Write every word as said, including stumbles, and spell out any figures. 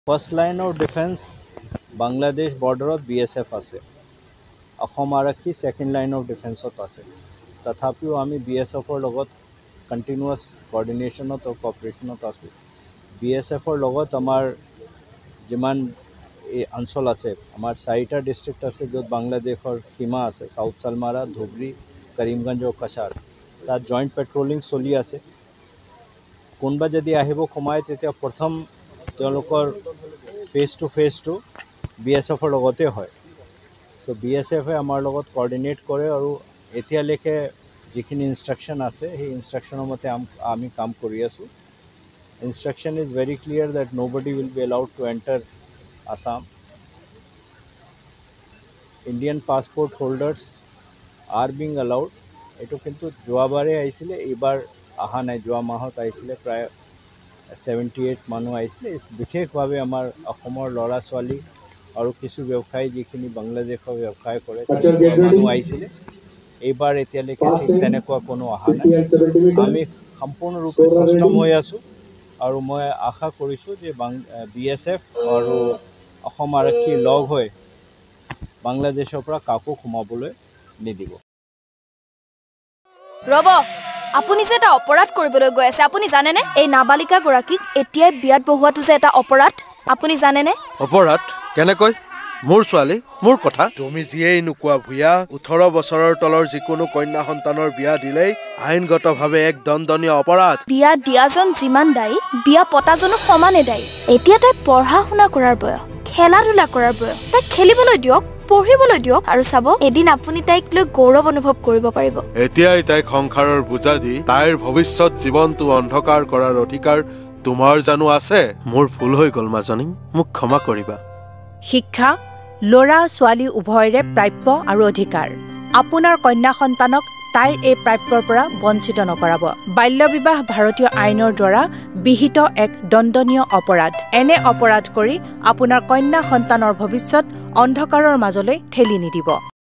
First line of defense Bangladesh border B S F আছে অসম আৰক্ষী second line of defense আছে তথাপিও আমি B S F ৰ লগত continuous coordination ত cooperation ত আছো B S F ৰ লগত আমাৰ যিমান এই অঞ্চল আছে আমাৰ চাৰিটা ডিস্ট্ৰিক্ট আছে য'ত বাংলাদেশৰ সীমা আছে সাউথ সালমাৰা ধুবৰী কৰিমগঞ্জ আৰু কাছাৰ তাত জয়েন্ট পেট্ৰোলিং চলি আছে কোনবা যদি আহিব কমায় তেতিয়া প্ৰথম তেওঁলোকৰ face to face to B S F ৰ লগতে হয় সো B S F এ আমাৰ লগত কোঅৰ্ডিনেট কৰে আৰু এতিয়ালৈকে যিখিনি ইনস্ট্ৰাকশন আছে সেই ইনস্ট্ৰাকশনৰ মতে আমি কাম কৰি আছো instruction is very clear that nobody will be allowed to enter Assam Indian passport holders are being allowed eto kintu joabare aisile ebar aha nai joa mahot aisile pray seventy-eight manu aisile bikhesh bhabe amar ahomor lora swali aru kichu byabshayi jikhini bangladeshor byabshay kore manu aisile ebar etialeke thik tenekwa kono aha nai ami সম্পূৰ্ণ ৰূপে সষ্টম হৈ আছো আৰু মই আশা কৰিছো যে B S F আৰু অসম আৰক্ষী লগ হৈ বাংলাদেশৰ পৰা কাকো সোমাবলৈ নিদিব ৰব আপুনি যে এটা অপৰাধ কৰিবলৈ গৈ আছে আপুনি জানে নে এই নাবালিকা গৰাকীক এতিয়াই বিয়াত বহুৱাটো যে এটা অপৰাধ আপুনি জানে নে অপৰাধ কেনেকৈ মোৰ ছোৱালী মোৰ কথা তুমি যিয়েই নুকুৱা ভুয়া ওঠৰ বছৰৰ তলৰ যিকোনো কন্যা সন্তানৰ বিয়া দিলেই আইনগতভাৱে এক দণ্ডনীয় অপৰাধ বিয়া দিয়াজন যিমান দায়ী বিয়া পতাজনো সমানে দায়ী এতিয়া তাই পঢ়া শুনা কৰাৰ বয়স খেলা ধূলা কৰাৰ বয়স তাই খেলিবলৈ দিয়ক পঢ়িবলৈ দিয়ক আৰু চাব এদিন আপুনি তাইক লৈ গৌৰৱ অনুভৱ কৰিব পাৰিব এতিয়াই তাইক সংসাৰৰ বুজা দি তাইৰ ভৱিষ্যত জীৱনটো অন্ধকাৰ কৰাৰ অধিকাৰ তোমাৰ জানো আছে মোৰ ভুল হৈ গল মাজনী মোক ক্ষমা কৰিবা শিক্ষা লৰা ছোৱালী উভয়ৰে প্ৰাপ্য আৰু অধিকাৰ আপোনাৰ কন্যা সন্তানক তাইৰ এই প্ৰাপ্যৰ পৰা বঞ্চিত নকৰাব বাল্য বিবাহ ভাৰতীয় আইনৰ দ্বাৰা বিহিত এক দণ্ডনীয় অপৰাধ এনে অপৰাধ কৰি আপোনাৰ কন্যা সন্তানৰ ভৱিষ্যত অন্ধকাৰৰ মাজলৈ ঠেলি নিদিব